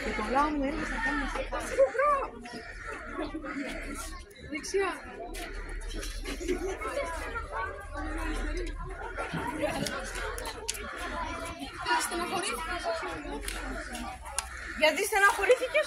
Και το λαό μου έρχεσαι να κάνουμε δεξιά. Γιατί στεναχωρήθηκες?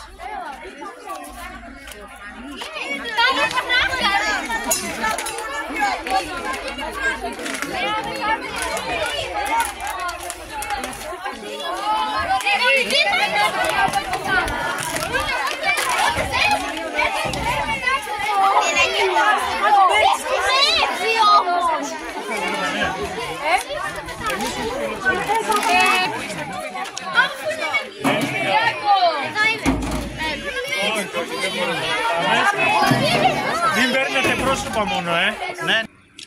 Μην παίρνετε πρόσωπα μόνο, Ναι.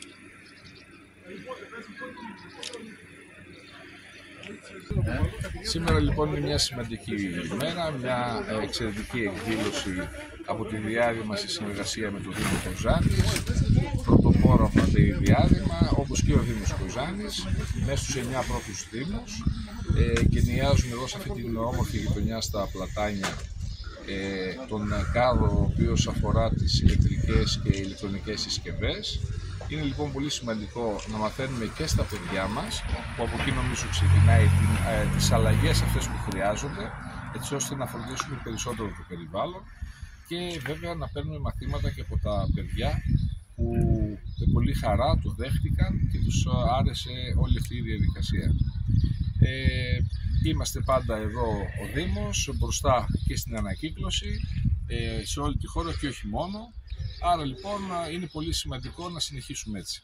Σήμερα λοιπόν είναι μια σημαντική ημέρα, μια εξαιρετική εκδήλωση από τη Διάδημα σε συνεργασία με το Δήμο Κοζάνης. Πρωτοπόρο αυτό το διάδημα, όπως και ο Δήμος Κοζάνης, μέσα στους 9 πρώτους δήμους, και νοιάζουν εδώ σε αυτή την όμορφη γειτονιά στα Πλατάνια τον κάδο ο οποίος αφορά τις ηλεκτρικές και ηλεκτρονικές συσκευές. Είναι λοιπόν πολύ σημαντικό να μαθαίνουμε και στα παιδιά μας, που από εκεί νομίζω ξεκινάει τις αλλαγές αυτές που χρειάζονται, έτσι ώστε να φροντίσουμε περισσότερο το περιβάλλον, και βέβαια να παίρνουμε μαθήματα και από τα παιδιά που με πολύ χαρά το δέχτηκαν και τους άρεσε όλη αυτή η διαδικασία. Είμαστε πάντα εδώ ο Δήμος, μπροστά και στην ανακύκλωση, σε όλη τη χώρα και όχι μόνο. Άρα λοιπόν είναι πολύ σημαντικό να συνεχίσουμε έτσι.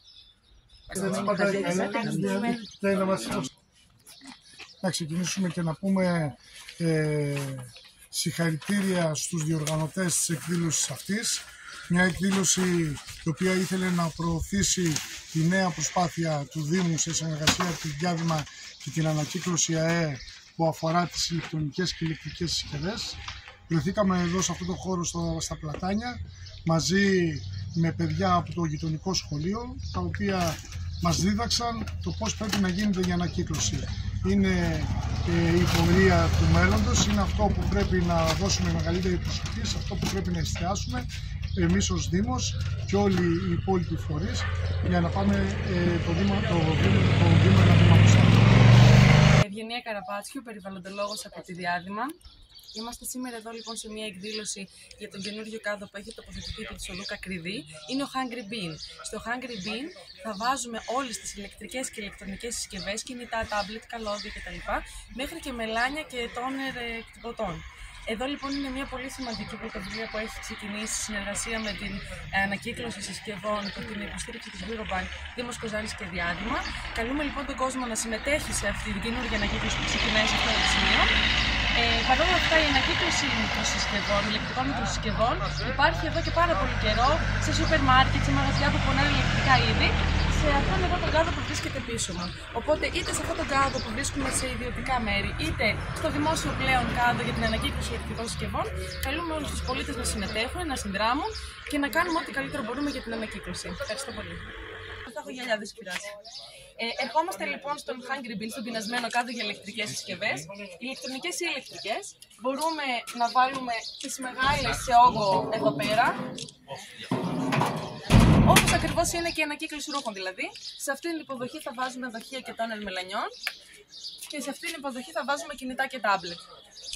Να ξεκινήσουμε και να πούμε συγχαρητήρια στους διοργανωτές της εκδήλωσης αυτής. Μια εκδήλωση η οποία ήθελε να προωθήσει τη νέα προσπάθεια του Δήμου σε συνεργασία με τη Διάδημα και την ανακύκλωση ΑΕ που αφορά τις ηλεκτρονικές και ηλεκτρικές συσκευές. Βρεθήκαμε εδώ σε αυτό το χώρο στα Πλατάνια μαζί με παιδιά από το γειτονικό σχολείο, τα οποία μας δίδαξαν το πώς πρέπει να γίνεται η ανακύκλωση. Είναι η πορεία του μέλλοντος, είναι αυτό που πρέπει να δώσουμε μεγαλύτερη προσοχή, σε αυτό που πρέπει να εστιάσουμε εμείς ως Δήμος και όλοι οι υπόλοιποι φορείς, για να πάμε το Δήμο ένα βήμα μπροστά. Ευγενία Καραπάτσιου, περιβαλλοντολόγος από τη Διάδημα. Είμαστε σήμερα εδώ λοιπόν σε μια εκδήλωση για τον καινούριο κάδο που έχει τοποθετηθεί επί της οδού Κακριδί. Είναι ο Hungry Bean. Στο Hungry Bean θα βάζουμε όλες τις ηλεκτρικές και ηλεκτρονικές συσκευές, κινητά, τάμπλετ, καλώδια κτλ. Μέχρι και μελάνια και τόνερ εκτυπωτών. Εδώ λοιπόν είναι μια πολύ σημαντική πρωτοβουλία που έχει ξεκινήσει σε συνεργασία με την ανακύκλωση συσκευών και την υποστήριξη της Eurobank, Δήμος Κοζάνης και Διάδημα. Καλούμε λοιπόν τον κόσμο να συμμετέχει σε αυτή την καινούργια ανακύκλωση που ξεκινάει σε αυτό το σημείο. Παρ' όλα αυτά, η ανακύκλωση ηλεκτρικών μικροσυσκευών υπάρχει εδώ και πάρα πολύ καιρό σε σούπερ μάρκετ, σε μαγαζιά που πονάνε ηλεκτρικά είδη, σε αυτόν εδώ τον κάδο που βρίσκεται πίσω μου. Οπότε, είτε σε αυτόν τον κάδο που βρίσκουμε σε ιδιωτικά μέρη, είτε στο δημόσιο πλέον κάδο για την ανακύκλωση ηλεκτρικών συσκευών, καλούμε όλους τους πολίτες να συμμετέχουν, να συνδράμουν και να κάνουμε ό,τι καλύτερο μπορούμε για την ανακύκλωση. Ευχαριστώ πολύ. Θα έχω γυαλιά, δεν πειράζει. Ερχόμαστε λοιπόν στον Hungry Bean, στον πεινασμένο κάδο για ηλεκτρικές συσκευές, ηλεκτρονικές ή ηλεκτρικές. Μπορούμε να βάλουμε τις μεγάλες σε όγκο εδώ πέρα, όπως ακριβώς είναι και η ανακύκλωση ρούχων δηλαδή. Σε αυτήν την υποδοχή θα βάζουμε δοχεία και τόνερ μελανιών και σε αυτήν την υποδοχή θα βάζουμε κινητά και τάμπλετ.